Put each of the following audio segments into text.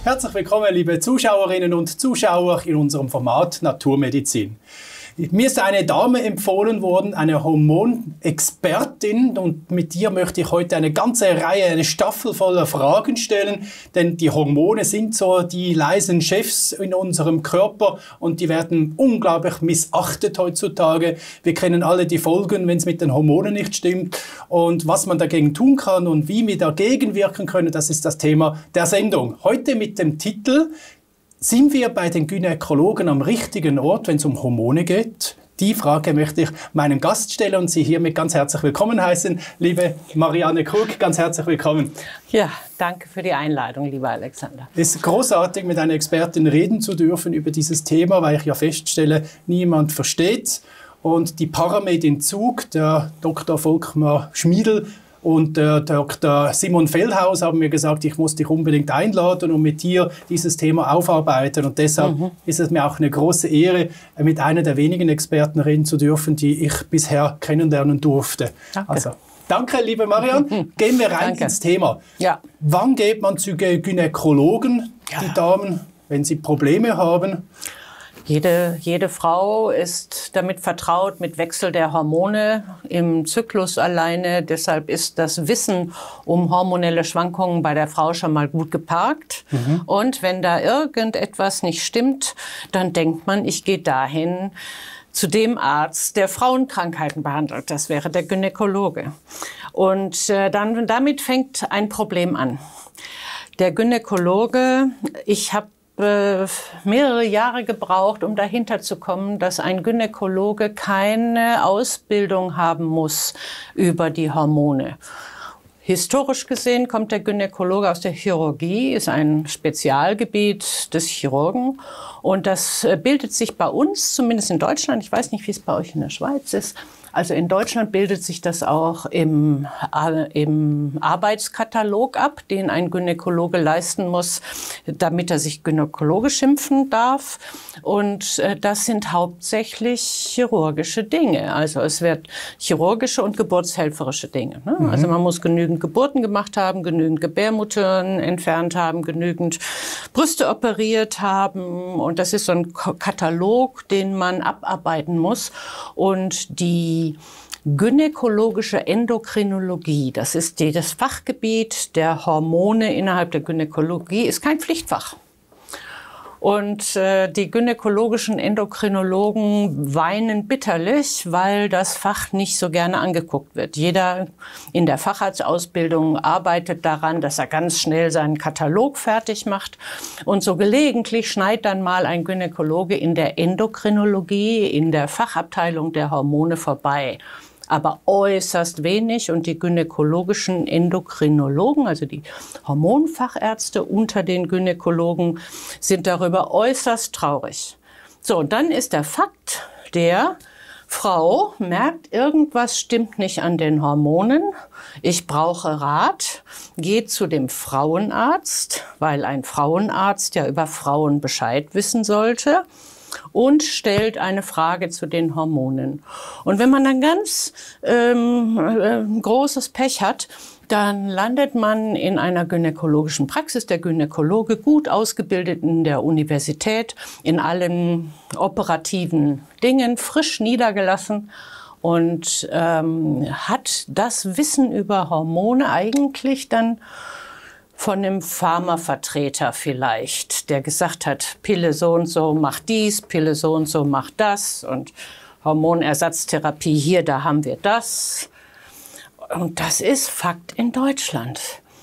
Herzlich willkommen, liebe Zuschauerinnen und Zuschauer in unserem Format Naturmedizin. Mir ist eine Dame empfohlen worden, eine Hormonexpertin, und mit ihr möchte ich heute eine ganze Reihe, eine Staffel voller Fragen stellen, denn die Hormone sind so die leisen Chefs in unserem Körper und die werden unglaublich missachtet heutzutage. Wir kennen alle die Folgen, wenn es mit den Hormonen nicht stimmt, und was man dagegen tun kann und wie wir dagegen wirken können, das ist das Thema der Sendung. Heute mit dem Titel: Sind wir bei den Gynäkologen am richtigen Ort, wenn es um Hormone geht? Die Frage möchte ich meinem Gast stellen und Sie hiermit ganz herzlich willkommen heißen. Liebe Marianne Krug, ganz herzlich willkommen. Ja, danke für die Einladung, lieber Alexander. Es ist großartig, mit einer Expertin reden zu dürfen über dieses Thema, weil ich ja feststelle, niemand versteht. Und die Paramedin Zug, der Dr. Volkmar Schmiedl und der Dr. Simon Feldhaus haben mir gesagt, ich muss dich unbedingt einladen und mit dir dieses Thema aufarbeiten. Und deshalb ist es mir auch eine große Ehre, mit einer der wenigen Experten reden zu dürfen, die ich bisher kennenlernen durfte. Danke. Also, danke, liebe Marianne. Gehen wir rein ins Thema. Ja. Wann geht man zu Gynäkologen, die Damen, wenn sie Probleme haben? Jede Frau ist damit vertraut, mit Wechsel der Hormone im Zyklus alleine. Deshalb ist das Wissen um hormonelle Schwankungen bei der Frau schon mal gut geparkt. Und wenn da irgendetwas nicht stimmt, dann denkt man, ich gehe dahin zu dem Arzt, der Frauenkrankheiten behandelt. Das wäre der Gynäkologe. Und damit fängt ein Problem an. Der Gynäkologe, ich habe mehrere Jahre gebraucht, um dahinter zu kommen, dass ein Gynäkologe keine Ausbildung haben muss über die Hormone. Historisch gesehen kommt der Gynäkologe aus der Chirurgie, ist ein Spezialgebiet des Chirurgen. Und das bildet sich bei uns, zumindest in Deutschland, ich weiß nicht, wie es bei euch in der Schweiz ist, also in Deutschland bildet sich das auch im Arbeitskatalog ab, den ein Gynäkologe leisten muss, damit er sich Gynäkologe schimpfen darf. Und das sind hauptsächlich chirurgische Dinge. Also es wird chirurgische und geburtshelferische Dinge. Ne? Also man muss genügend Geburten gemacht haben, genügend Gebärmuttern entfernt haben, genügend Brüste operiert haben. Und das ist so ein Katalog, den man abarbeiten muss. Und die gynäkologische Endokrinologie, das ist das Fachgebiet der Hormone innerhalb der Gynäkologie, ist kein Pflichtfach. Und die gynäkologischen Endokrinologen weinen bitterlich, weil das Fach nicht so gerne angeguckt wird. Jeder in der Facharztausbildung arbeitet daran, dass er ganz schnell seinen Katalog fertig macht. Und so gelegentlich schneit dann mal ein Gynäkologe in der Endokrinologie, in der Fachabteilung der Hormone vorbei. Aber äußerst wenig, und die gynäkologischen Endokrinologen, also die Hormonfachärzte unter den Gynäkologen, sind darüber äußerst traurig. So, und dann ist der Fakt, der Frau merkt, irgendwas stimmt nicht an den Hormonen, ich brauche Rat, geht zu dem Frauenarzt, weil ein Frauenarzt ja über Frauen Bescheid wissen sollte, und stellt eine Frage zu den Hormonen. Und wenn man dann ganz großes Pech hat, dann landet man in einer gynäkologischen Praxis. Der Gynäkologe, gut ausgebildet in der Universität, in allen operativen Dingen, frisch niedergelassen, und hat das Wissen über Hormone eigentlich dann von einem Pharmavertreter vielleicht, der gesagt hat, Pille so und so macht dies, Pille so und so macht das, und Hormonersatztherapie hier, da haben wir das. Und das ist Fakt in Deutschland.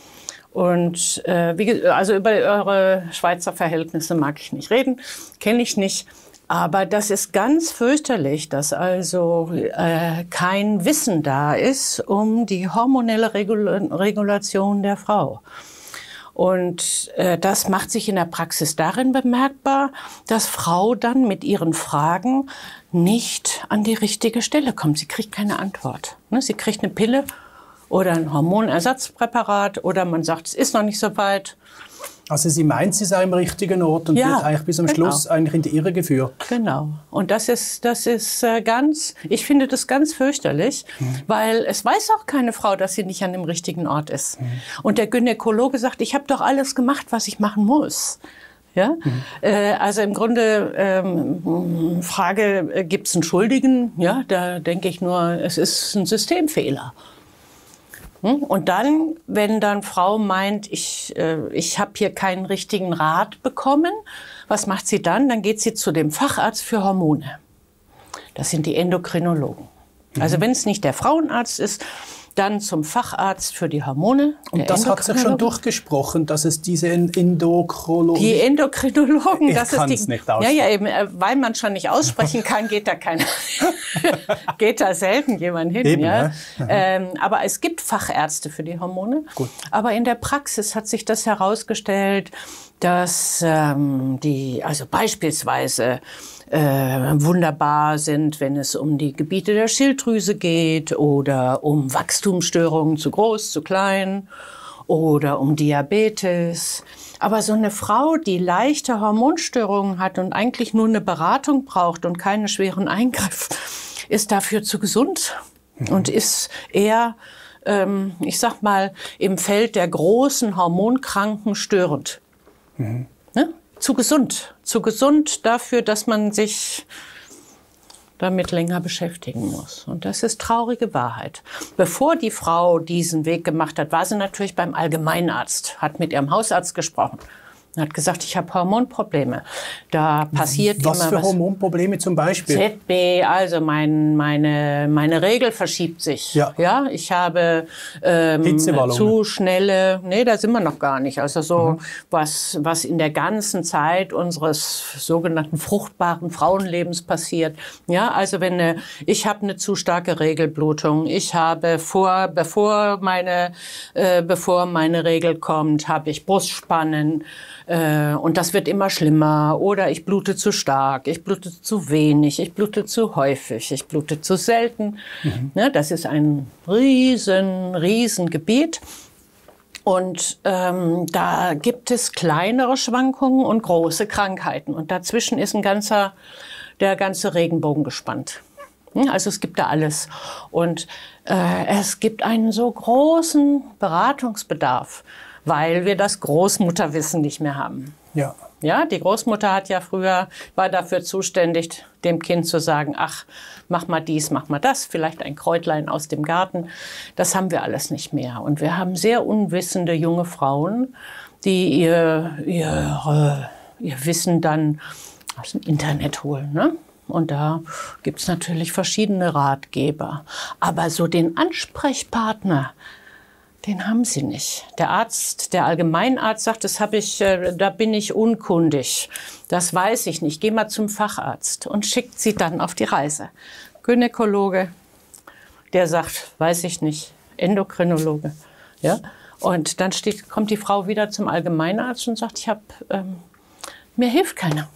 Und also über eure Schweizer Verhältnisse mag ich nicht reden, kenne ich nicht. Aber das ist ganz fürchterlich, dass also kein Wissen da ist um die hormonelle Regulation der Frau. Und das macht sich in der Praxis darin bemerkbar, dass Frau dann mit ihren Fragen nicht an die richtige Stelle kommt. Sie kriegt keine Antwort. Sie kriegt eine Pille oder ein Hormonersatzpräparat oder man sagt, es ist noch nicht so weit. Also sie meint, sie sei am richtigen Ort und wird eigentlich bis zum Schluss eigentlich in die Irre geführt. Genau. Und das ist ich finde das ganz fürchterlich, weil es weiß auch keine Frau, dass sie nicht an dem richtigen Ort ist. Und der Gynäkologe sagt, ich habe doch alles gemacht, was ich machen muss. Ja? Also im Grunde Frage, gibt es einen Schuldigen? Ja, da denke ich nur, es ist ein Systemfehler. Und dann, wenn dann Frau meint, ich habe hier keinen richtigen Rat bekommen, was macht sie dann? Dann geht sie zu dem Facharzt für Hormone. Das sind die Endokrinologen. Also wenn es nicht der Frauenarzt ist, dann zum Facharzt für die Hormone. Und das hat sich schon durchgesprochen, dass es diese Endokrinologen... Die Endokrinologen, das ist die... Nicht aussprechen. Ja, eben, weil man schon nicht aussprechen kann, geht da keiner... geht da selten jemand hin. Eben, ja? Aber es gibt Fachärzte für die Hormone. Gut. Aber in der Praxis hat sich das herausgestellt, dass also beispielsweise wunderbar sind, wenn es um die Gebiete der Schilddrüse geht oder um Wachstumsstörungen zu groß, zu klein oder um Diabetes. Aber so eine Frau, die leichte Hormonstörungen hat und eigentlich nur eine Beratung braucht und keinen schweren Eingriff, ist dafür zu gesund und ist eher, ich sag mal, im Feld der großen Hormonkranken störend. Ne? Zu gesund dafür, dass man sich damit länger beschäftigen muss. Und das ist traurige Wahrheit. Bevor die Frau diesen Weg gemacht hat, war sie natürlich beim Allgemeinarzt, hat mit ihrem Hausarzt gesprochen. Er hat gesagt, ich habe Hormonprobleme. Da passiert was immer was. Was für Hormonprobleme zum Beispiel? ZB, also meine Regel verschiebt sich. Ja, ich habe zu schnelle, nee, da sind wir noch gar nicht. Also so was in der ganzen Zeit unseres sogenannten fruchtbaren Frauenlebens passiert. Ja, also ich habe eine zu starke Regelblutung. Ich habe bevor meine Regel kommt, habe ich Brustspannen. Und das wird immer schlimmer. Oder ich blute zu stark, ich blute zu wenig, ich blute zu häufig, ich blute zu selten. Ja, das ist ein riesen Gebiet. Und da gibt es kleinere Schwankungen und große Krankheiten. Und dazwischen ist der ganze Regenbogen gespannt. Also es gibt da alles. Und es gibt einen so großen Beratungsbedarf, weil wir das Großmutterwissen nicht mehr haben. Ja. Ja, die Großmutter war dafür zuständig, dem Kind zu sagen, ach, mach mal dies, mach mal das, vielleicht ein Kräutlein aus dem Garten. Das haben wir alles nicht mehr. Und wir haben sehr unwissende junge Frauen, die ihr Wissen dann aus dem Internet holen, ne? Und da gibt's natürlich verschiedene Ratgeber. Aber so den Ansprechpartner, den haben sie nicht. Der Allgemeinarzt sagt, da bin ich unkundig. Das weiß ich nicht. Geh mal zum Facharzt und schickt sie dann auf die Reise. Gynäkologe, der sagt, weiß ich nicht. Endokrinologe, ja. Und dann kommt die Frau wieder zum Allgemeinarzt und sagt, mir hilft keiner.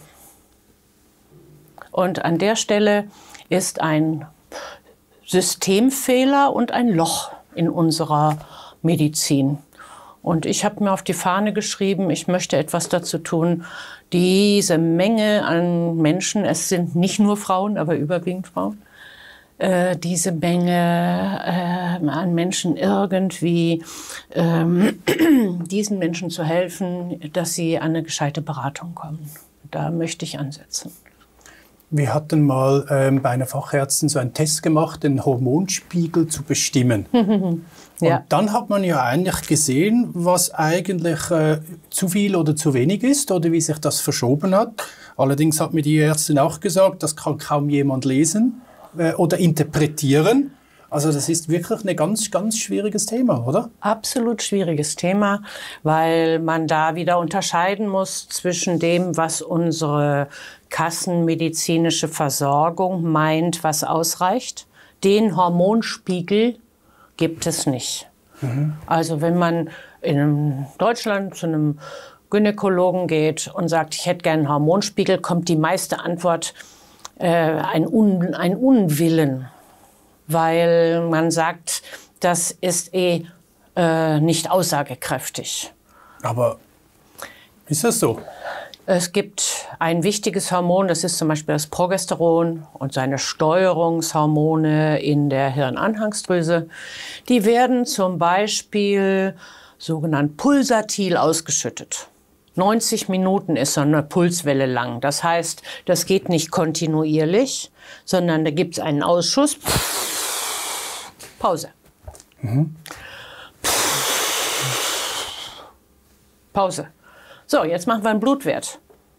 Und an der Stelle ist ein Systemfehler und ein Loch in unserer Medizin. Und ich habe mir auf die Fahne geschrieben, ich möchte etwas dazu tun, diese Menge an Menschen, es sind nicht nur Frauen, aber überwiegend Frauen, diese Menge an Menschen irgendwie diesen Menschen zu helfen, dass sie an eine gescheite Beratung kommen. Da möchte ich ansetzen. Wir hatten mal bei einer Fachärztin so einen Test gemacht, den Hormonspiegel zu bestimmen. Ja. Und dann hat man ja eigentlich gesehen, was eigentlich zu viel oder zu wenig ist oder wie sich das verschoben hat. Allerdings hat mir die Ärztin auch gesagt, das kann kaum jemand lesen oder interpretieren. Also das ist wirklich ein ganz schwieriges Thema, oder? Absolut schwieriges Thema, weil man da wieder unterscheiden muss zwischen dem, was unsere kassenmedizinische Versorgung meint, was ausreicht. Den Hormonspiegel gibt es nicht. Also wenn man in Deutschland zu einem Gynäkologen geht und sagt, ich hätte gerne einen Hormonspiegel, kommt die meiste Antwort ein Unwillen. Weil man sagt, das ist nicht aussagekräftig. Aber ist das so? Es gibt ein wichtiges Hormon, das ist zum Beispiel das Progesteron und seine Steuerungshormone in der Hirnanhangsdrüse. Die werden zum Beispiel sogenannt pulsatil ausgeschüttet. 90 Minuten ist so eine Pulswelle lang. Das heißt, das geht nicht kontinuierlich, sondern da gibt es einen Ausschuss. Pause. Pause. So, jetzt machen wir einen Blutwert.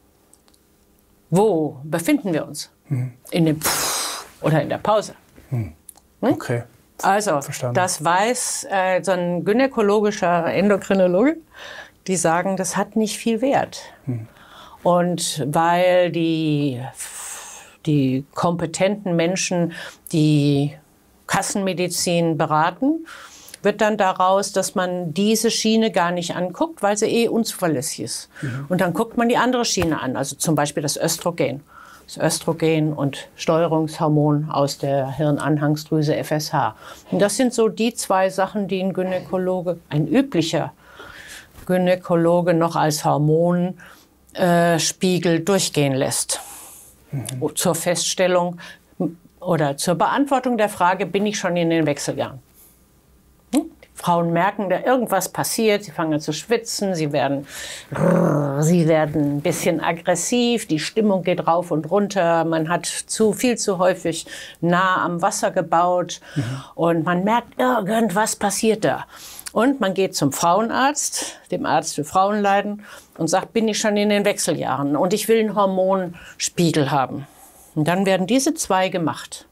Wo befinden wir uns? In dem oder in der Pause? Okay. Also, Verstanden. das weiß so ein gynäkologischer Endokrinologe. Die sagen, das hat nicht viel Wert. Und weil die kompetenten Menschen die Kassenmedizin beraten, wird dann daraus, dass man diese Schiene gar nicht anguckt, weil sie unzuverlässig ist. Und dann guckt man die andere Schiene an, also zum Beispiel das Östrogen. Das Östrogen und Steuerungshormon aus der Hirnanhangsdrüse FSH. Und das sind so die zwei Sachen, die ein Gynäkologe, ein üblicher Gynäkologe noch als Hormonspiegel durchgehen lässt. Zur Feststellung oder zur Beantwortung der Frage, bin ich schon in den Wechseljahren? Die Frauen merken, da irgendwas passiert, sie fangen an zu schwitzen, sie werden ein bisschen aggressiv, die Stimmung geht rauf und runter, man hat viel zu häufig nah am Wasser gebaut und man merkt, irgendwas passiert da. Und man geht zum Frauenarzt, dem Arzt für Frauenleiden, und sagt, bin ich schon in den Wechseljahren und ich will einen Hormonspiegel haben. Und dann werden diese zwei gemacht.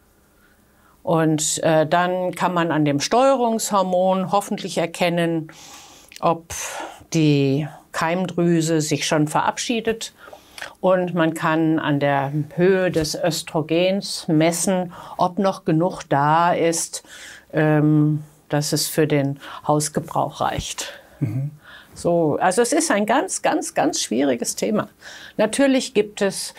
Und dann kann man an dem Steuerungshormon hoffentlich erkennen, ob die Keimdrüse sich schon verabschiedet. Und man kann an der Höhe des Östrogens messen, ob noch genug da ist, dass es für den Hausgebrauch reicht. So, also es ist ein ganz, ganz, ganz schwieriges Thema. Natürlich gibt es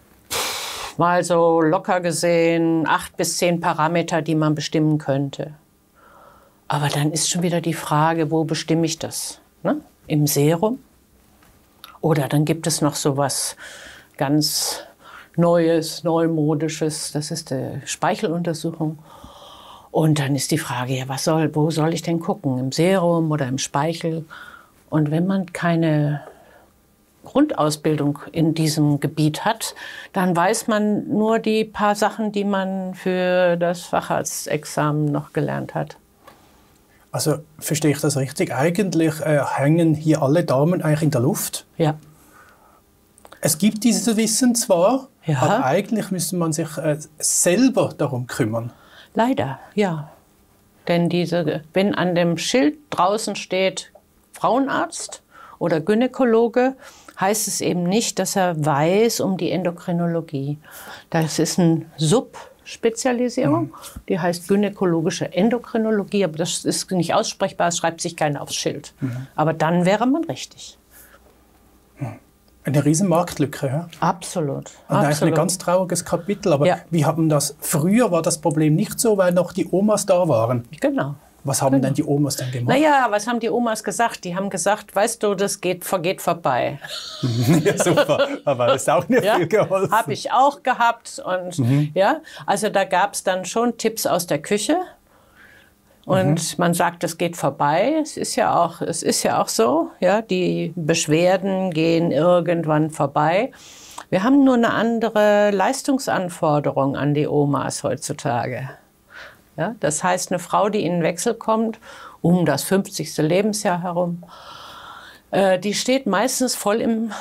mal so locker gesehen 8 bis 10 Parameter, die man bestimmen könnte. Aber dann ist schon wieder die Frage, wo bestimme ich das? Ne? Im Serum? Oder dann gibt es noch so was ganz Neues, Neumodisches, das ist die Speicheluntersuchung. Und dann ist die Frage, ja, wo soll ich denn gucken? Im Serum oder im Speichel? Und wenn man keine Grundausbildung in diesem Gebiet hat, dann weiß man nur die paar Sachen, die man für das Facharztexamen noch gelernt hat. Also verstehe ich das richtig? Eigentlich hängen hier alle Damen eigentlich in der Luft. Ja. Es gibt dieses Wissen zwar, Ja. aber eigentlich müsste man sich selber darum kümmern. Leider, ja. Denn wenn an dem Schild draußen steht Frauenarzt oder Gynäkologe, heißt es eben nicht, dass er weiß um die Endokrinologie. Das ist eine Subspezialisierung, die heißt gynäkologische Endokrinologie, aber das ist nicht aussprechbar, es schreibt sich keiner aufs Schild. Aber dann wäre man richtig. Eine riesen Marktlücke, ja? Absolut. Und eigentlich ein Absolut. ganz trauriges Kapitel. Aber Ja. wie haben das? Früher war das Problem nicht so, weil noch die Omas da waren. Genau. Was haben denn die Omas dann gemacht? Naja, was haben die Omas gesagt? Die haben gesagt, weißt du, das vergeht vorbei. Ja, super. Aber das ist auch nicht Ja, viel geholfen. habe ich auch gehabt. Und ja, also da gab es dann schon Tipps aus der Küche. Und man sagt, es geht vorbei. Es ist ja auch so. Ja, die Beschwerden gehen irgendwann vorbei. Wir haben nur eine andere Leistungsanforderung an die Omas heutzutage. Ja, das heißt, eine Frau, die in den Wechsel kommt, um das 50. Lebensjahr herum, die steht meistens voll im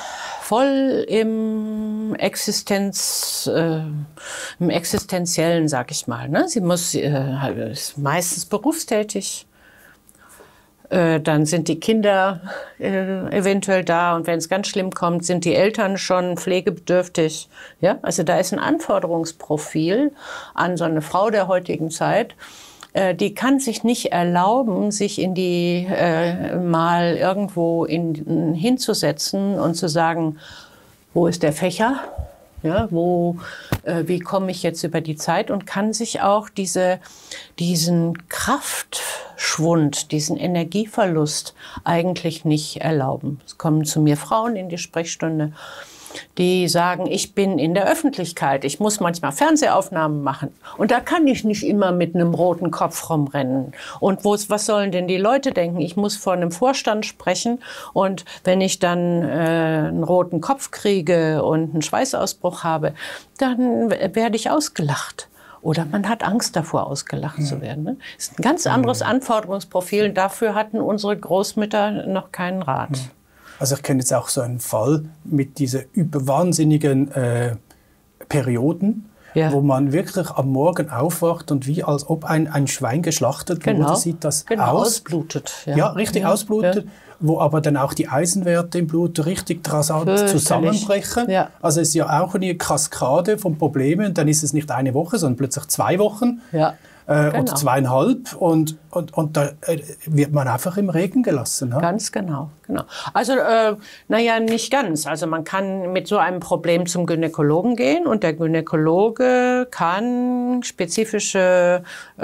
Existenziellen, sag ich mal. Ne? Sie ist meistens berufstätig. Dann sind die Kinder eventuell da und wenn es ganz schlimm kommt, sind die Eltern schon pflegebedürftig. Ja? Also da ist ein Anforderungsprofil an so eine Frau der heutigen Zeit. Die kann sich nicht erlauben, sich in die mal irgendwo hinzusetzen und zu sagen, wo ist der Fächer? Ja, wie komme ich jetzt über die Zeit und kann sich auch diesen Kraftschwund, diesen Energieverlust eigentlich nicht erlauben. Es kommen zu mir Frauen in die Sprechstunde, die sagen, ich bin in der Öffentlichkeit, ich muss manchmal Fernsehaufnahmen machen und da kann ich nicht immer mit einem roten Kopf rumrennen. Und was sollen denn die Leute denken? Ich muss vor einem Vorstand sprechen und wenn ich dann einen roten Kopf kriege und einen Schweißausbruch habe, dann werde ich ausgelacht. Oder man hat Angst davor, ausgelacht zu werden. Ne? Das ist ein ganz anderes Anforderungsprofil. Dafür hatten unsere Großmütter noch keinen Rat. Also ich kenne jetzt auch so einen Fall mit diesen wahnsinnigen Perioden, wo man wirklich am Morgen aufwacht und wie als ob ein Schwein geschlachtet wurde, sieht das aus. Ausblutet. Ja, richtig ausblutet. Ja. Wo aber dann auch die Eisenwerte im Blut richtig rasant zusammenbrechen. Ja. Also es ist ja auch eine Kaskade von Problemen. Und dann ist es nicht eine Woche, sondern plötzlich 2 Wochen. Ja. Oder 2,5 und da wird man einfach im Regen gelassen. Ne? Ganz genau. Also, nicht ganz. Also man kann mit so einem Problem zum Gynäkologen gehen und der Gynäkologe kann spezifische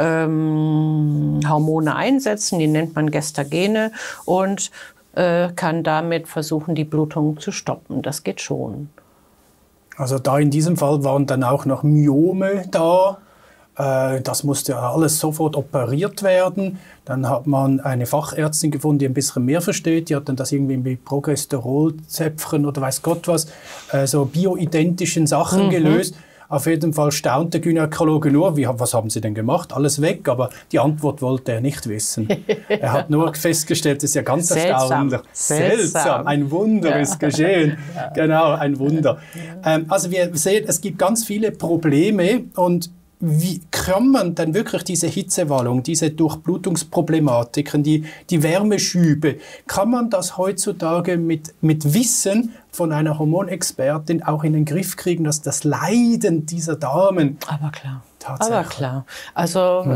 Hormone einsetzen, die nennt man Gestagene und kann damit versuchen, die Blutung zu stoppen. Das geht schon. Also da in diesem Fall waren dann auch noch Myome da. Das musste alles sofort operiert werden. Dann hat man eine Fachärztin gefunden, die ein bisschen mehr versteht. Die hat dann das irgendwie mit Progesterolzäpfchen oder weiß Gott was, so bioidentischen Sachen gelöst. Auf jeden Fall staunt der Gynäkologe nur, was haben Sie denn gemacht? Alles weg, aber die Antwort wollte er nicht wissen. Er hat nur festgestellt, das ist ja ganz erstaunlich. Seltsam. Ein Wunder ist geschehen. Ja. Genau, ein Wunder. Also wir sehen, es gibt ganz viele Probleme und wie kann man dann wirklich diese Hitzewallung, diese Durchblutungsproblematiken, die Wärmeschübe, kann man das heutzutage mit Wissen von einer Hormonexpertin auch in den Griff kriegen, dass das Leiden dieser Damen... Aber klar. Also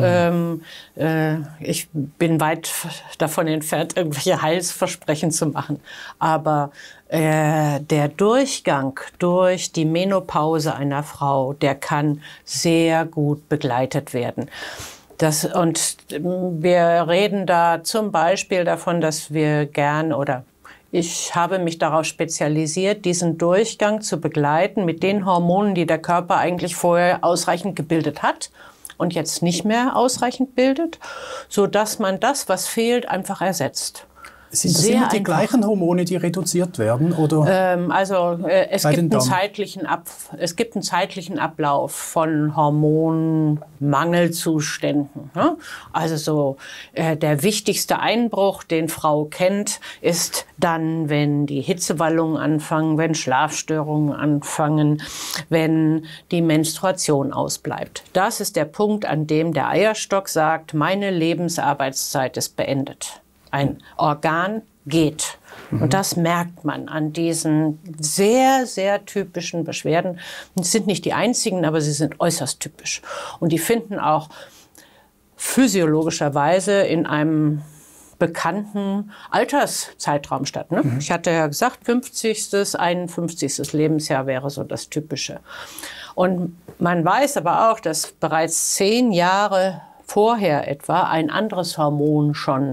ich bin weit davon entfernt, irgendwelche Heilsversprechen zu machen. Aber der Durchgang durch die Menopause einer Frau, der kann sehr gut begleitet werden. Und wir reden da zum Beispiel davon, dass wir ich habe mich darauf spezialisiert, diesen Durchgang zu begleiten mit den Hormonen, die der Körper eigentlich vorher ausreichend gebildet hat und jetzt nicht mehr ausreichend bildet, sodass man das, was fehlt, einfach ersetzt. Sind das immer die gleichen Hormone, die reduziert werden? Oder es gibt einen zeitlichen Ablauf von Hormonmangelzuständen. Ne? Also der wichtigste Einbruch, den Frau kennt, ist dann, wenn die Hitzewallungen anfangen, wenn Schlafstörungen anfangen, wenn die Menstruation ausbleibt. Das ist der Punkt, an dem der Eierstock sagt, meine Lebensarbeitszeit ist beendet. Ein Organ geht. Und das merkt man an diesen sehr, sehr typischen Beschwerden. Es sind nicht die einzigen, aber sie sind äußerst typisch. Und die finden auch physiologischerweise in einem bekannten Alterszeitraum statt. Ne? Ich hatte ja gesagt, 50., 51. Lebensjahr wäre so das Typische. Und man weiß aber auch, dass bereits 10 Jahre vorher etwa ein anderes Hormon schon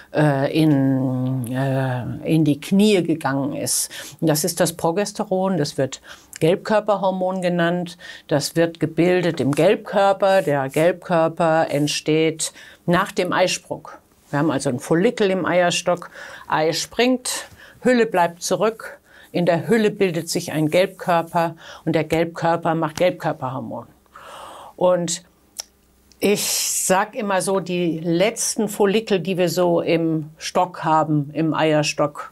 in die Knie gegangen ist. Und das ist das Progesteron, das wird Gelbkörperhormon genannt. Das wird gebildet im Gelbkörper. Der Gelbkörper entsteht nach dem Eisprung. Wir haben also einen Follikel im Eierstock. Ei springt, Hülle bleibt zurück. In der Hülle bildet sich ein Gelbkörper und der Gelbkörper macht Gelbkörperhormon. Und ich sage immer so, die letzten Follikel, die wir so im Stock haben, im Eierstock,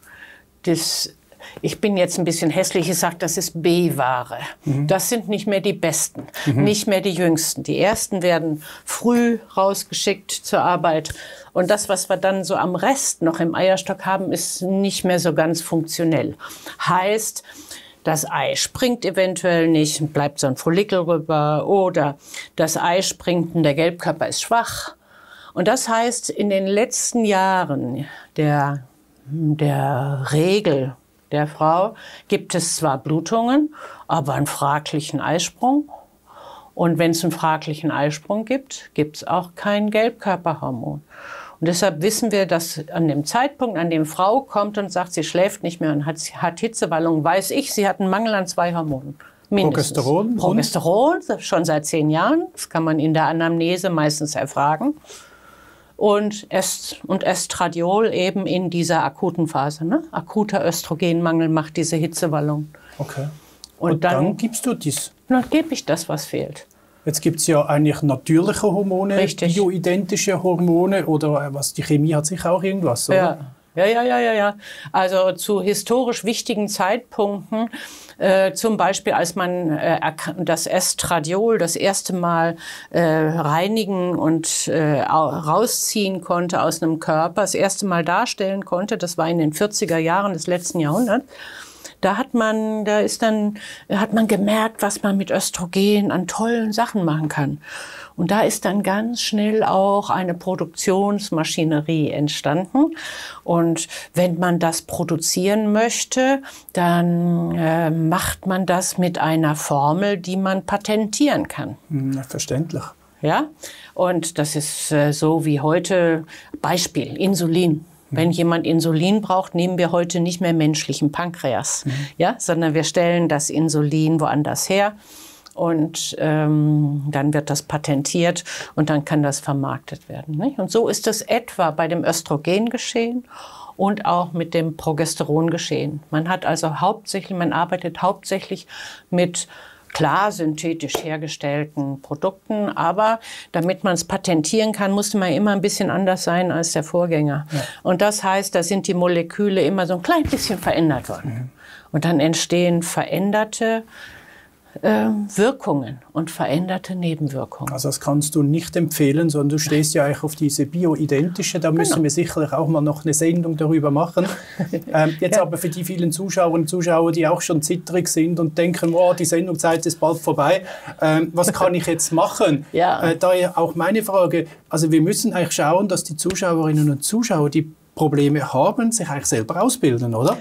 ich bin jetzt ein bisschen hässlich, ich sage, das ist B-Ware. Das sind nicht mehr die Besten, nicht mehr die Jüngsten. Die Ersten werden früh rausgeschickt zur Arbeit. Und das, was wir dann so am Rest noch im Eierstock haben, ist nicht mehr so ganz funktionell. Heißt, das Ei springt eventuell nicht, bleibt so ein Follikel rüber, oder das Ei springt und der Gelbkörper ist schwach. Und das heißt, in den letzten Jahren der Regel der Frau gibt es zwar Blutungen, aber einen fraglichen Eisprung. Und wenn es einen fraglichen Eisprung gibt, gibt es auch kein Gelbkörperhormon. Und deshalb wissen wir, dass an dem Zeitpunkt, an dem Frau kommt und sagt, sie schläft nicht mehr und hat Hitzewallungen, weiß ich, sie hat einen Mangel an 2 Hormonen. Mindestens. Progesteron? Progesteron, schon seit 10 Jahren. Das kann man in der Anamnese meistens erfragen. Und Estradiol eben in dieser akuten Phase. Ne? Akuter Östrogenmangel macht diese Hitzewallung. Okay. Und dann gibst du das? Dann gebe ich das, was fehlt. Jetzt gibt es ja eigentlich natürliche Hormone, Richtig. bioidentische Hormone oder die Chemie hat sicher auch irgendwas, oder? Ja. Also zu historisch wichtigen Zeitpunkten, zum Beispiel als man das Estradiol das erste Mal reinigen und rausziehen konnte aus einem Körper, das erste Mal darstellen konnte, das war in den 40er Jahren des letzten Jahrhunderts. Da hat man gemerkt, was man mit Östrogen an tollen Sachen machen kann. Und da ist dann ganz schnell auch eine Produktionsmaschinerie entstanden. Und wenn man das produzieren möchte, dann macht man das mit einer Formel, die man patentieren kann. Verständlich. Ja, und das ist so wie heute, Beispiel, Insulin. Wenn jemand Insulin braucht, nehmen wir heute nicht mehr menschlichen Pankreas, ja, sondern wir stellen das Insulin woanders her und dann wird das patentiert und dann kann das vermarktet werden. Nicht? Und so ist es etwa bei dem Östrogen geschehen und auch mit dem Progesteron geschehen. Man arbeitet hauptsächlich mit klar synthetisch hergestellten Produkten, aber damit man es patentieren kann, musste man immer ein bisschen anders sein als der Vorgänger. Ja. Und das heißt, da sind die Moleküle immer so ein klein bisschen verändert worden. Und dann entstehen veränderte Wirkungen und veränderte Nebenwirkungen. Also das kannst du nicht empfehlen, sondern du stehst ja eigentlich auf diese bioidentische, da müssen wir sicherlich auch mal noch eine Sendung darüber machen. Jetzt aber für die vielen Zuschauerinnen und Zuschauer, die auch schon zitterig sind und denken, oh, die Sendungszeit ist bald vorbei, was kann ich jetzt machen? Daher auch meine Frage, also wir müssen eigentlich schauen, dass die Zuschauerinnen und Zuschauer, die Probleme haben, sich eigentlich selber ausbilden, oder?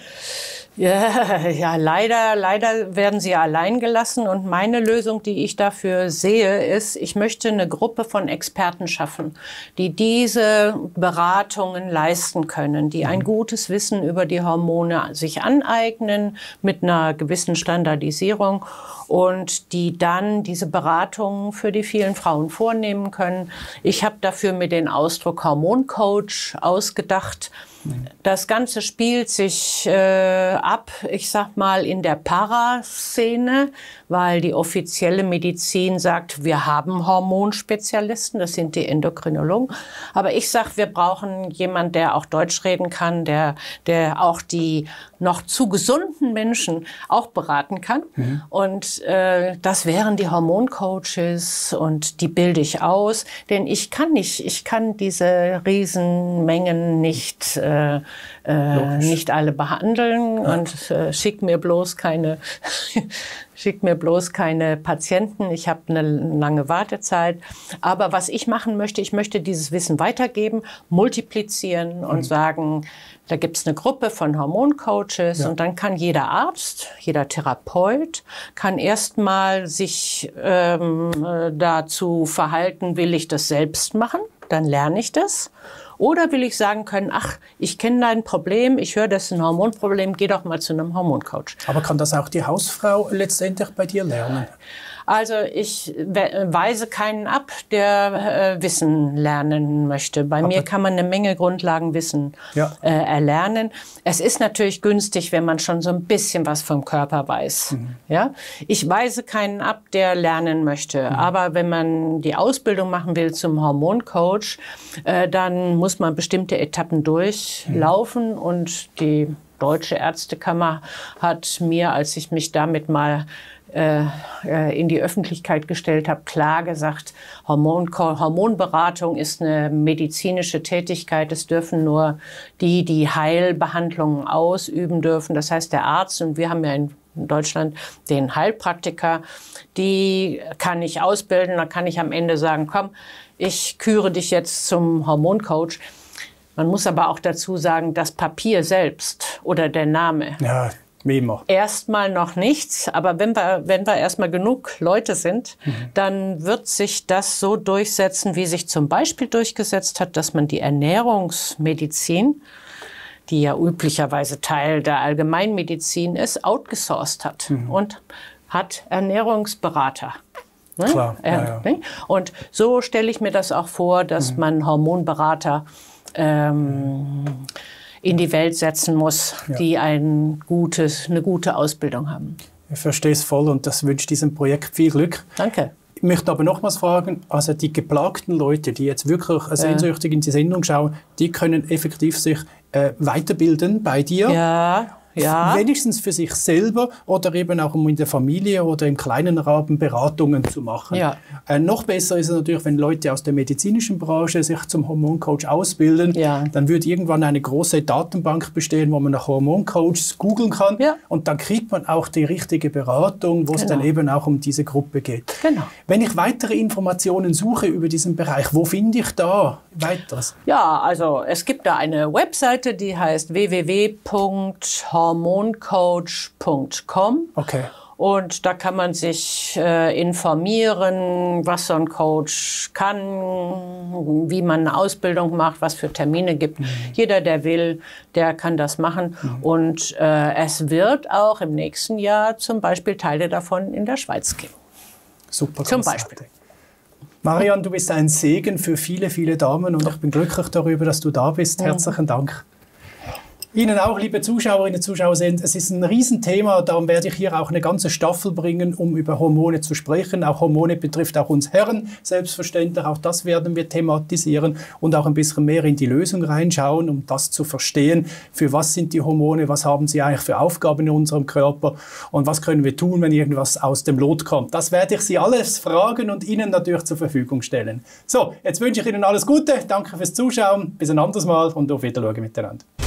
Ja, leider werden sie allein gelassen und meine Lösung, die ich dafür sehe, ist, ich möchte eine Gruppe von Experten schaffen, die diese Beratungen leisten können, die ein gutes Wissen über die Hormone sich aneignen mit einer gewissen Standardisierung und die dann diese Beratungen für die vielen Frauen vornehmen können. Ich habe dafür mir den Ausdruck Hormoncoach ausgedacht. Das Ganze spielt sich ab, ich sag mal, in der Paraszene, weil die offizielle Medizin sagt, wir haben Hormonspezialisten, das sind die Endokrinologen. Aber ich sag, wir brauchen jemanden, der auch Deutsch reden kann, der auch die noch zu gesunden Menschen auch beraten kann. Und das wären die Hormoncoaches und die bilde ich aus, denn ich kann diese Riesenmengen nicht alle behandeln und schick mir bloß keine Patienten. Ich habe eine lange Wartezeit. Aber was ich machen möchte, ich möchte dieses Wissen weitergeben, multiplizieren und sagen, da gibt es eine Gruppe von Hormoncoaches und dann kann jeder Arzt, jeder Therapeut, kann erstmal sich dazu verhalten, will ich das selbst machen, dann lerne ich das. Oder will ich sagen können, ach, ich kenne dein Problem, ich höre, das ist ein Hormonproblem, geh doch mal zu einem Hormoncoach. Aber kann das auch die Hausfrau letztendlich bei dir lernen? Also ich weise keinen ab, der Wissen lernen möchte. Bei mir kann man eine Menge Grundlagenwissen erlernen. Es ist natürlich günstig, wenn man schon so ein bisschen was vom Körper weiß. Ja? Ich weise keinen ab, der lernen möchte. Aber wenn man die Ausbildung machen will zum Hormoncoach, dann muss man bestimmte Etappen durchlaufen. Und die Deutsche Ärztekammer hat mir, als ich mich damit mal in die Öffentlichkeit gestellt habe, klar gesagt, Hormonberatung ist eine medizinische Tätigkeit. Es dürfen nur die Heilbehandlungen ausüben dürfen. Das heißt, der Arzt, und wir haben ja in Deutschland den Heilpraktiker, die kann ich ausbilden. Da kann ich am Ende sagen, komm, ich küre dich jetzt zum Hormoncoach. Man muss aber auch dazu sagen, das Papier selbst oder der Name. Ja, wie immer. Erstmal noch nichts, aber wenn wir erstmal genug Leute sind, dann wird sich das so durchsetzen, wie sich zum Beispiel durchgesetzt hat, dass man die Ernährungsmedizin, die ja üblicherweise Teil der Allgemeinmedizin ist, outgesourced hat und hat Ernährungsberater. Ne? Klar, ja. Und so stelle ich mir das auch vor, dass man Hormonberater in die Welt setzen muss, die eine gute Ausbildung haben. Ich verstehe es voll und das wünscht diesem Projekt viel Glück. Danke. Ich möchte aber nochmals fragen, also die geplagten Leute, die jetzt wirklich sehnsüchtig in die Sendung schauen, die können effektiv sich weiterbilden bei dir. Ja. Wenigstens für sich selber oder eben auch um in der Familie oder im kleinen Rahmen Beratungen zu machen. Ja. Noch besser ist es natürlich, wenn Leute aus der medizinischen Branche sich zum Hormoncoach ausbilden. Ja. Dann wird irgendwann eine große Datenbank bestehen, wo man nach Hormoncoaches googeln kann. Ja. Und dann kriegt man auch die richtige Beratung, wo es dann eben auch um diese Gruppe geht. Genau. Wenn ich weitere Informationen suche über diesen Bereich, wo finde ich da weiteres? Ja, also es gibt da eine Webseite, die heißt www.hormoncoach.com. Okay. Und da kann man sich informieren, was so ein Coach kann, wie man eine Ausbildung macht, was für Termine gibt. Jeder, der will, der kann das machen. Und es wird auch im nächsten Jahr zum Beispiel Teile davon in der Schweiz geben. Super. Zum Beispiel. Marianne, du bist ein Segen für viele, viele Damen und ich bin glücklich darüber, dass du da bist. Herzlichen Dank. Ihnen auch, liebe Zuschauerinnen und Zuschauer, es ist ein Riesenthema, darum werde ich hier auch eine ganze Staffel bringen, um über Hormone zu sprechen. Auch Hormone betrifft auch uns Herren, selbstverständlich, auch das werden wir thematisieren und auch ein bisschen mehr in die Lösung reinschauen, um das zu verstehen, für was sind die Hormone, was haben sie eigentlich für Aufgaben in unserem Körper und was können wir tun, wenn irgendwas aus dem Lot kommt. Das werde ich Sie alles fragen und Ihnen natürlich zur Verfügung stellen. So, jetzt wünsche ich Ihnen alles Gute, danke fürs Zuschauen, bis ein anderes Mal und auf Wiedersehen miteinander.